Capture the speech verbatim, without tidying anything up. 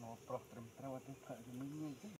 ប្រុសត្រឹមត្រូវអត់ទេផឹកជំនាញទេ